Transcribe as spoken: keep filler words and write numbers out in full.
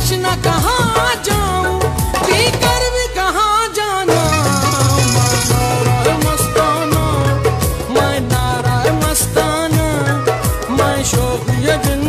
तृष्णा कहाँ जाऊं, पीकर भी कहाँ जाना। मैं नाराय मस्ताना, मैं नाराय मस्ताना, मैं शौक ये